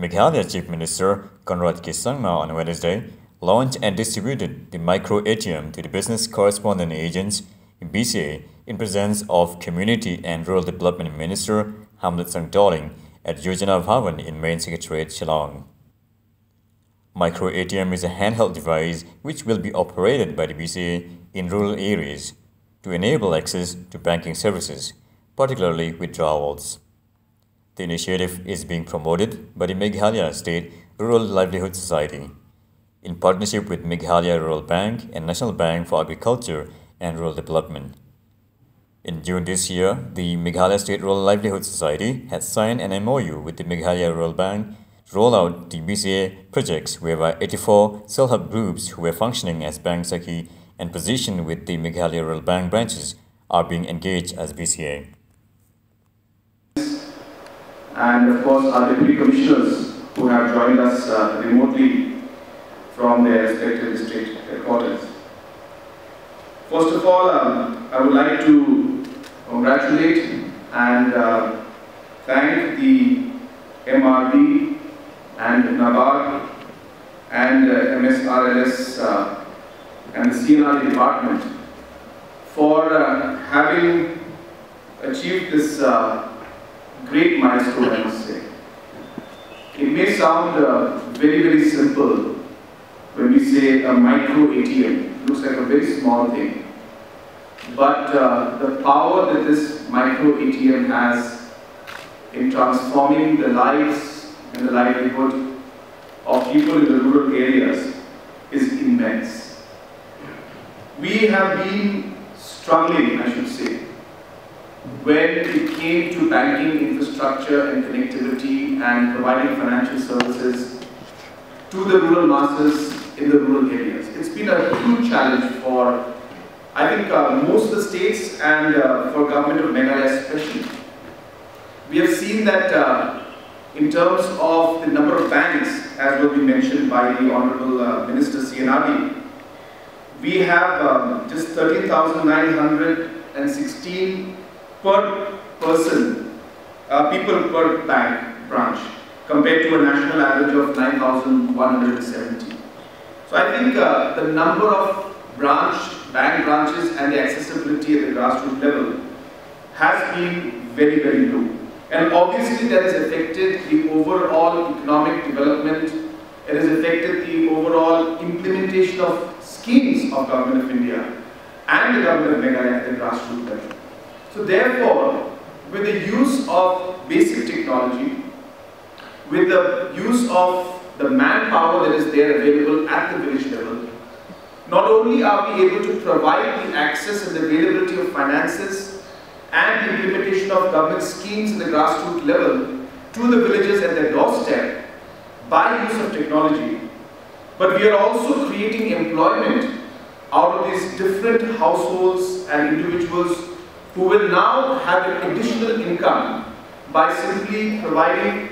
Meghalaya Chief Minister Conrad K. Sangma on Wednesday launched and distributed the Micro ATM to the Business Correspondent Agents (BCA) in presence of Community and Rural Development Minister Hamlet Sangdoling at Yojana Bhavan in Main Secretariat, Shillong. Micro ATM is a handheld device which will be operated by the BCA in rural areas to enable access to banking services, particularly withdrawals. The initiative is being promoted by the Meghalaya State Rural Livelihood Society in partnership with Meghalaya Rural Bank and National Bank for Agriculture and Rural Development. In June this year, the Meghalaya State Rural Livelihood Society has signed an MOU with the Meghalaya Rural Bank to roll out the BCA projects, whereby 84 self-help groups who were functioning as Bank Sakhi and positioned with the Meghalaya Rural Bank branches are being engaged as BCA. And of course our deputy commissioners who have joined us remotely from their respective district headquarters. First of all, I would like to congratulate and thank the MRD and NABARD and MSRLS and the CNRD department for having achieved this great milestone, I must say. It may sound very, very simple when we say a micro ATM. It looks like a very small thing. But the power that this micro ATM has in transforming the lives and the livelihood of people in the rural areas is immense. We have been struggling, I should say, when it came to banking infrastructure and connectivity and providing financial services to the rural masses in the rural areas. It's been a huge challenge for, I think, most of the states and for government of Meghalaya especially. We have seen that in terms of the number of banks, as will be mentioned by the Honorable Minister CNRD, we have just 13,916 per person, people per bank branch, compared to a national average of 9,170. So I think the number of bank branches and the accessibility at the grassroots level has been very, very low. And obviously that has affected the overall economic development, it has affected the overall implementation of schemes of Government of India and the Government of Meghalaya at the grassroots level. So therefore, with the use of basic technology, with the use of the manpower that is there available at the village level, not only are we able to provide the access and the availability of finances and the implementation of government schemes at the grassroots level to the villages at their doorstep by use of technology, but we are also creating employment out of these different households and individuals who will now have an additional income by simply providing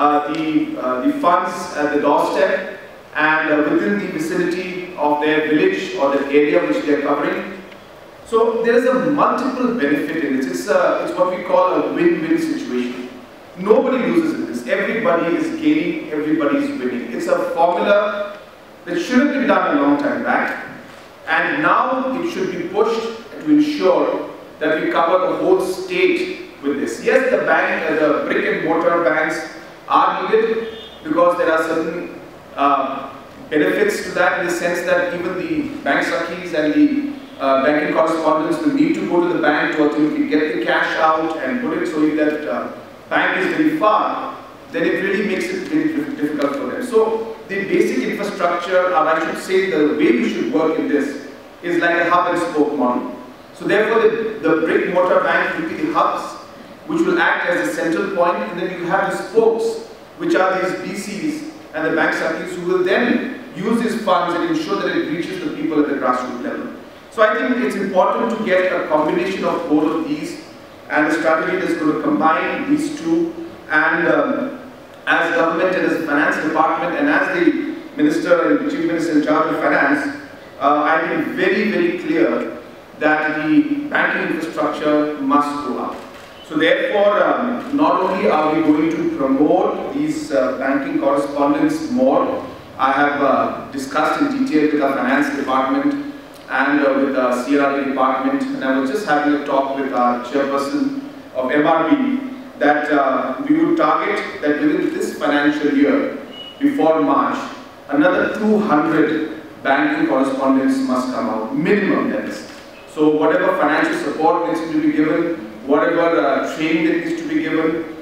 the funds at the doorstep and within the vicinity of their village or the area which they are covering. So there is a multiple benefit in this. It's what we call a win-win situation. Nobody loses in this. Everybody is gaining, everybody is winning. It's a formula that should have been done a long time back, and now it should be pushed to ensure that we cover the whole state with this. Yes, the brick and mortar banks are needed because there are certain benefits to that, in the sense that even the bank sakhis and the banking correspondents will need to go to the bank to ultimately get the cash out and put it. So if that bank is very far, then it really makes it very difficult for them. So the basic infrastructure, or I should say the way we should work in this, is like a hub and spoke model. So therefore the brick mortar bank will be the hubs which will act as a central point, and then you have the spokes, which are these BCs and the bank sakhis, who will then use these funds and ensure that it reaches the people at the grassroots level. So I think it's important to get a combination of both of these, and the strategy that's going to combine these two. And as government and as finance department and as the minister and the chief minister in charge of finance, I've been very, very clear that the banking infrastructure must go up. So therefore, not only are we going to promote these banking correspondents more, I have discussed in detail with our finance department and with our CRA department, and I was just having a talk with our chairperson of MRB that we would target that within this financial year, before March, another 200 banking correspondents must come out, minimum that is. So whatever financial support needs to be given, whatever training that needs to be given,